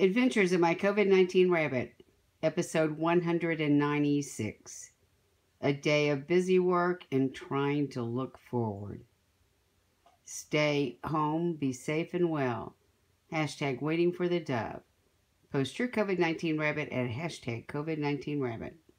Adventures of My COVID-19 Rabbit, episode 196. A day of busy work and trying to look forward. Stay home, be safe and well. Hashtag waiting for the dove. Post your COVID-19 rabbit at hashtag COVID-19 rabbit.